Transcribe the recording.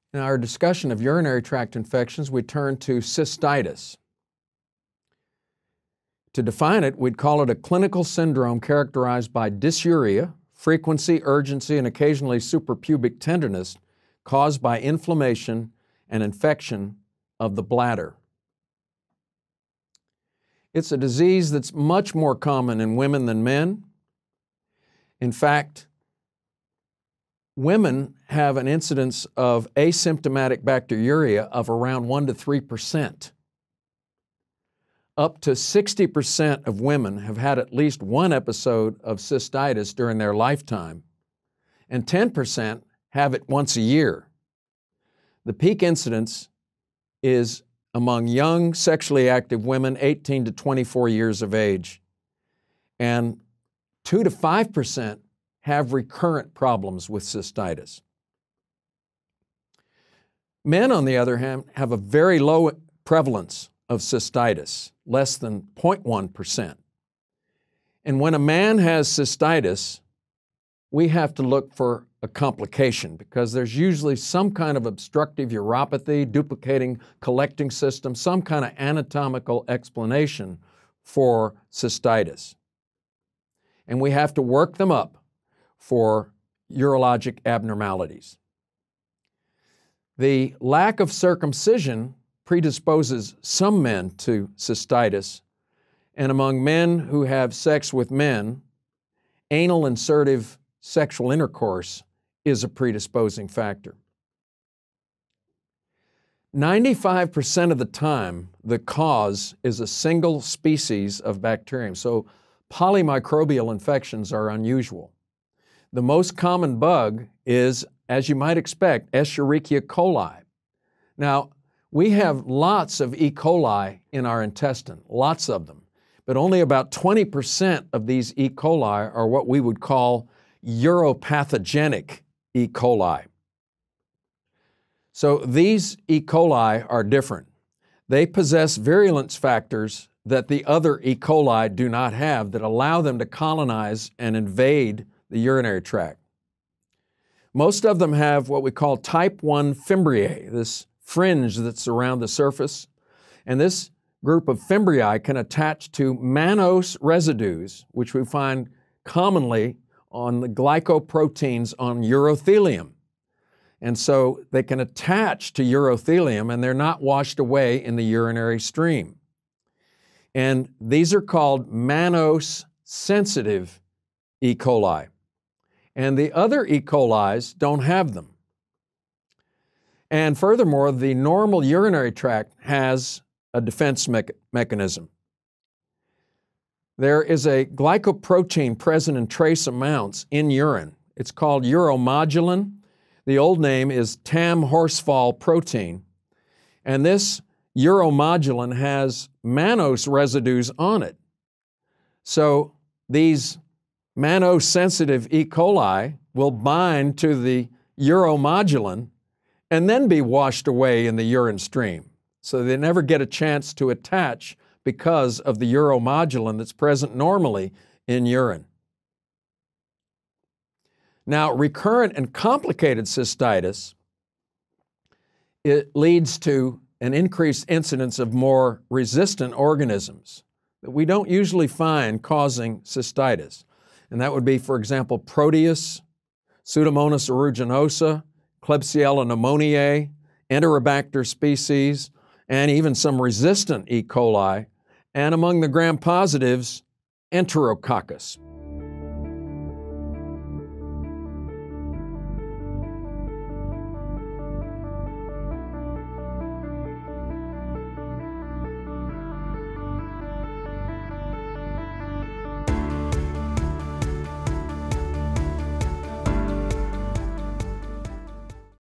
In our discussion of urinary tract infections, we turn to cystitis. To define it, we'd call it a clinical syndrome characterized by dysuria, frequency, urgency, and occasionally suprapubic tenderness caused by inflammation and infection of the bladder. It's a disease that's much more common in women than men. In fact, women have an incidence of asymptomatic bacteriuria of around 1 to 3%. Up to 60% of women have had at least one episode of cystitis during their lifetime, and 10% have it once a year. The peak incidence is among young sexually active women 18 to 24 years of age, and 2 to 5% have recurrent problems with cystitis. Men, on the other hand, have a very low prevalence of cystitis, less than 0.1%. And when a man has cystitis, we have to look for a complication because there's usually some kind of obstructive uropathy, duplicating collecting system, some kind of anatomical explanation for cystitis. And we have to work them up for urologic abnormalities. The lack of circumcision predisposes some men to cystitis, and among men who have sex with men, anal insertive sexual intercourse is a predisposing factor. 95% of the time, the cause is a single species of bacterium, so polymicrobial infections are unusual. The most common bug is, as you might expect, Escherichia coli. Now, we have lots of E. coli in our intestine, lots of them, but only about 20% of these E. coli are what we would call uropathogenic E. coli. So these E. coli are different. They possess virulence factors that the other E. coli do not have that allow them to colonize and invade the urinary tract. Most of them have what we call type 1 fimbriae, this fringe that's around the surface, and this group of fimbriae can attach to mannose residues, which we find commonly on the glycoproteins on urothelium. And so they can attach to urothelium and they're not washed away in the urinary stream. And these are called mannose-sensitive E. coli. And the other E. colis don't have them. And furthermore, the normal urinary tract has a defense mechanism. There is a glycoprotein present in trace amounts in urine. It's called uromodulin. The old name is Tam-Horsfall protein. And this uromodulin has mannose residues on it. So these mannose-sensitive E. coli will bind to the uromodulin and then be washed away in the urine stream. So they never get a chance to attach because of the uromodulin that's present normally in urine. Now, recurrent and complicated cystitis, it leads to an increased incidence of more resistant organisms that we don't usually find causing cystitis. And that would be, for example, Proteus, Pseudomonas aeruginosa, Klebsiella pneumoniae, Enterobacter species, and even some resistant E. coli, and among the gram-positives, Enterococcus.